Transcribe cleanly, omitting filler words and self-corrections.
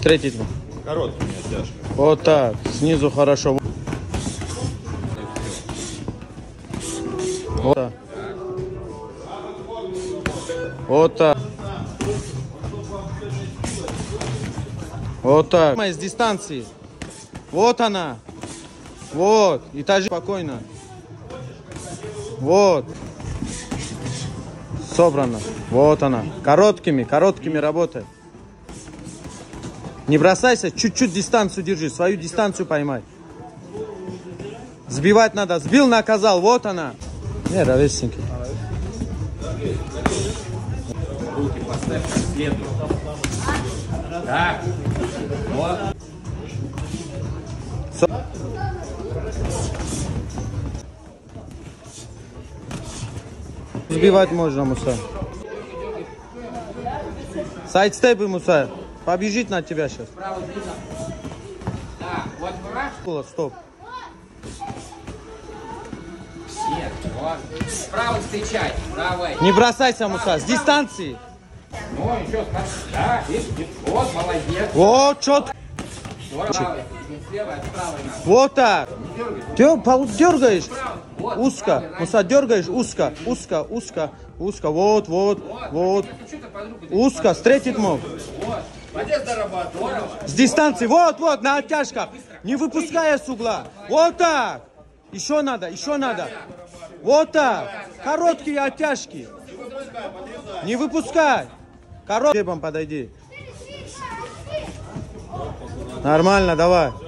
Встретить. Короткими оттяжками. Вот так. Снизу хорошо. Вот так. Вот так. Вот так. С дистанции. Вот она. Вот. И та же спокойно. Вот. Собрано. Вот она. Короткими работай. Не бросайся, чуть-чуть дистанцию держи, свою дистанцию поймай. Сбивать надо. Сбил, наказал. Вот она. Не, ровесненький. Руки поставь как следует. Так. Вот. Сбивать можно, Муса. Сайдстепы, Муса. Побежит на тебя сейчас. Да, вот браш. Стоп. Нет, вот. Справа встречай. Давай. Не бросайся, Муса, с дистанции. Ну, еще скажи. Да, видишь? Вот, молодец. Вот, четко. Здорово. Слева, справа надо. Вот так. Дергаешь. Вот, Узко. правый, Муса, дергаешь узко. Узко. Вот. что-то под руку. Узко. Встретить мог. Вот. Молодец, здорово. С дистанции. Вот, на оттяжках. Не выпуская с угла. Вот так. Еще надо. Вот так. Короткие оттяжки. Не выпускай. Коротким подойди. Нормально, давай.